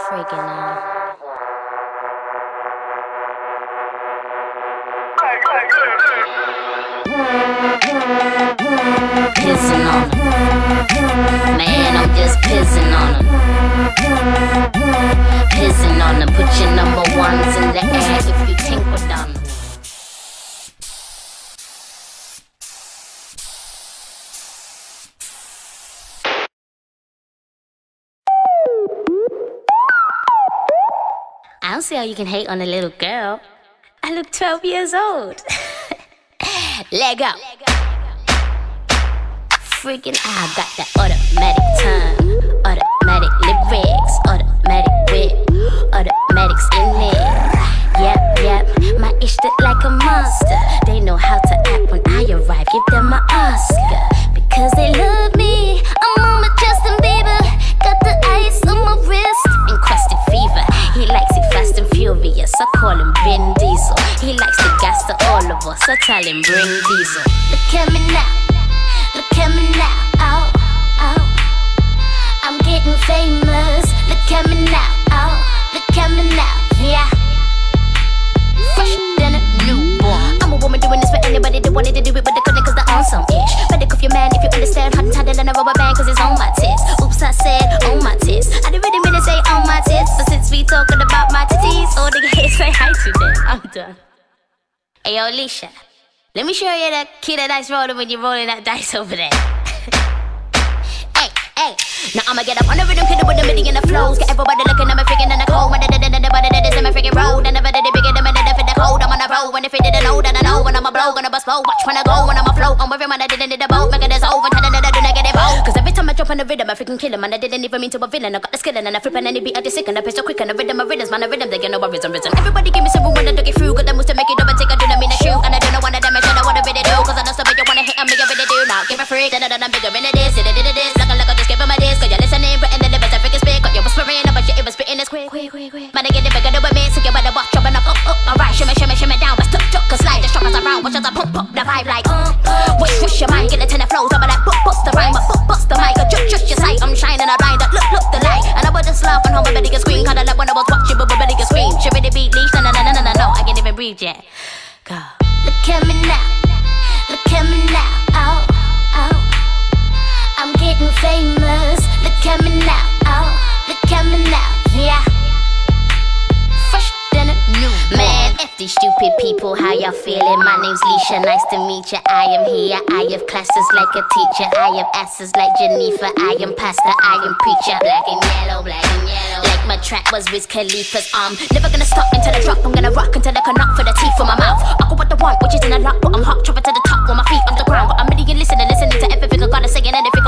Friggin' pissing on them. Man, I'm just pissing on them. Pissing on them. Put your number ones in the air if you think we're done. I don't see how you can hate on a little girl. I look 12 years old. Leg up. Freaking I got that automatic tongue, automatic lyrics, automatic whip, automatics in it. Yep, my ish look like a monster. They know how to act when I arrive. Give them an Oscar because they love me. I'm on my Justin Bieber. Got the ice on my wrist, encrusted fever. He likes it fast and furious. I call him Vin Diesel. He likes the gas to all of us. I tell him bring diesel. Look at me now. Look at me now, oh, oh. I'm getting famous. Look at me now, oh. Look at me now, yeah. Fresh than a newborn. I'm a woman doing this for anybody that wanted to do it, but they couldn't cause they're on some ish. Better cuff your man if you understand how to tie it in a rubber band cause it's on my tits. Oops, I said on my tits. I didn't really mean to say on my tits, but since we talking about my titties, all the guys say hi to them. I'm done. Hey, yo, Alicia. Let me show you the key that dice rolling when you're rolling that dice over there. Hey, now I'ma get up on the rhythm, kid with a MIDI and the flows. Get everybody looking at me freaking in the cold. When the body that is in my freaking road. And never did it bigger than me, for the cold. I'm on the road. When if you didn't know, then I know. When I'm a blow, gonna bust flow. Watch when I go, when I'm afloat. I'm worried when I didn't need a boat. Making this over, telling that I do negative out. Cause every time I jump on the rhythm, I freaking kill him. And I didn't even mean to a villain. I got the skill and I flip and any beat, I just sick and I piss so quick. And the rhythm, of rhythms, man, the rhythm, they get no worries on rhythm. Everybody give me some room when I do get through. Cause the moves to make it overtake, I do not mean a shoe. And I don't know one of them, I should know what I really do. Cause I know something you wanna hit, I'm bigger than do. Now give a freak, then I'm bigger than it is. Like I just give him a disc. Cause you're listening, but in the livers, I freaking speak. Got you whispering, but you even spitting this quick. Man, I get it bigger than with me, so you better watch, dropping up. Alright, shimmy down, but tuck, cause slide the strappers around. Watch as I pump, the vibe like, wish your mind, get it to the flows. I'm like, bust the rhyme, bust the mic, just your sight. I'm shining a blind, look the light. And I would just laugh and home, my belly can scream. Kinda like when I was watching, but my belly can scream. She really beat leash, no, I can't even breathe yet. Go. Look at me now, look at me now, oh, oh. I'm getting famous, look at me now, oh, look at me now, yeah. Fresh than a new man. F these stupid people, how y'all feeling? My name's Leisha, nice to meet ya. I am here, I have classes like a teacher. I have asses like Geneva, I am pastor, I am preacher. Black and yellow, like my track was Wiz Khalifa's never gonna stop until I drop. I'm gonna rock until I cannot for the teeth for my mouth. I go what I want, which is in a lot, but I'm hot, trapping to the top with my feet on the ground. Got a million listening to everything I gotta say and anything